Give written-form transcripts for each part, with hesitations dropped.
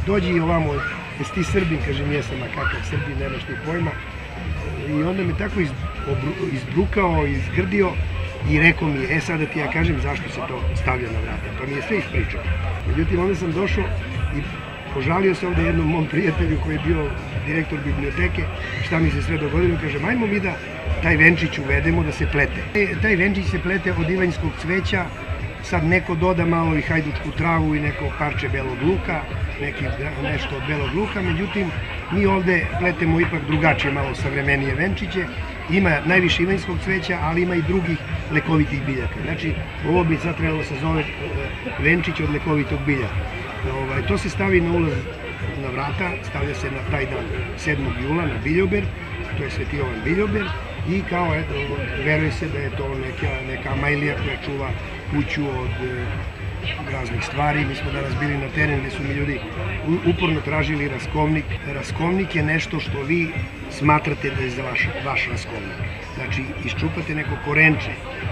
dođi i ovamo, jesi ti Srbin, kažem jesam, a kakav Srbin, nemaš ti pojma. I onda me tako izbrukao, izgrdio i rekao mi, sada ti ja kažem zašto se to stavlja na vrata, pa mi je sve ispričao. Međutim, onda sam došao i požalio se ovde jednom mom prijatelju koji je bio direktor biblioteke, šta mi se sve dogodilo, kaže, ajmo mi da taj venčić uvedemo da se plete. Taj venčić se plete od ivanjskog cveća, sad neko doda malo i hajdučku travu i neko parče belog luka, nešto od belog luka, međutim, mi ovde pletemo ipak drugačije, malo savremenije venčiće, ima najviše ivanjskog cveća, ali ima i drugih lekovitih biljaka. Znači, ovo bi sad trebalo se zove venčić od lekovitog biljaka. To se stavi na ulaz na vrata, stavlja se na taj dan 7. jula na biljober, to je Sveti Jovan biljober, i kao, veruje se da je to neka Amajlija koja čuva kuću od raznih stvari. Mi smo danas bili na teren gde su mi ljudi uporno tražili raskovnik. Raskovnik je nešto što vi smatrate da je za vaš raskovnik. Znači, iščupate neko korenče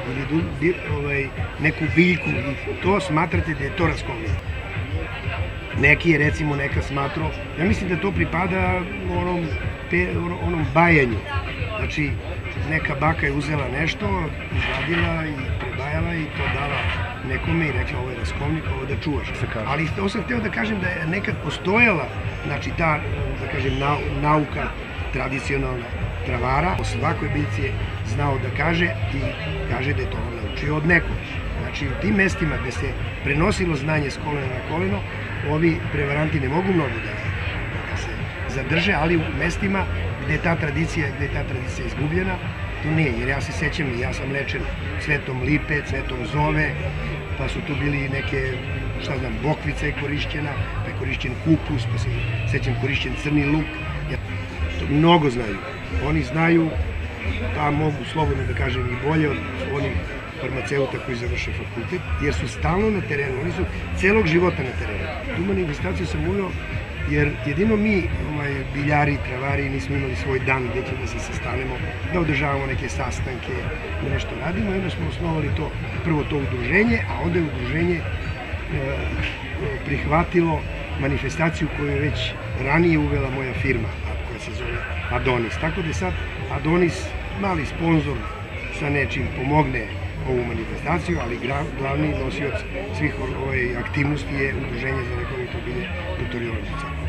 ili neku biljku i to smatrate da je to raskovnik. Neki je, recimo, neka smatrao, ja mislim da to pripada onom bajanju. Znači, neka baka je uzela nešto, izvadila i prebajala i to dala nekome i rekla, ovo je raskovnik, ovo da čuvaš. Ali to sam hteo da kažem da je nekad postojala, znači, ta, da kažem, nauka tradicionalna travara, o svakoj biljci je znao da kaže i kaže da je to naučio od nekog. Znači, u tim mestima gde se prenosilo znanje s kolena na koleno, ovi prevaranti ne mogu mnogo da se zadrže, ali u mestima gde je ta tradicija izgubljena, to nije, jer ja se sećam i ja sam lečen cvetom lipe, cvetom zove, pa su tu bili neke, šta znam, bokvica je korišćena, pa je korišćen kupus, pa se sećam korišćen crni luk. To mnogo znaju. Oni znaju, pa mogu slobodno da kažem i bolje od onih farmaceuta koji završe fakultet, jer su stalno na terenu, oni su celog života na terenu. Tu manifestaciju sam uveo jer jedino mi, biljari, travari, nismo imali svoj dan gde ćemo da se sastanemo, da održavamo neke sastanke, da nešto radimo, i onda smo osnovali prvo to udruženje, a onda je udruženje prihvatilo manifestaciju koju je već ranije uvela moja firma, koja se zove Adonis. Tako da je sad Adonis mali sponsor sa nečim pomogne ovu manifestaciju, ali glavni nosioc svih aktivnosti je Udruženje za lekovito bilje Dr. Jovan Đucak.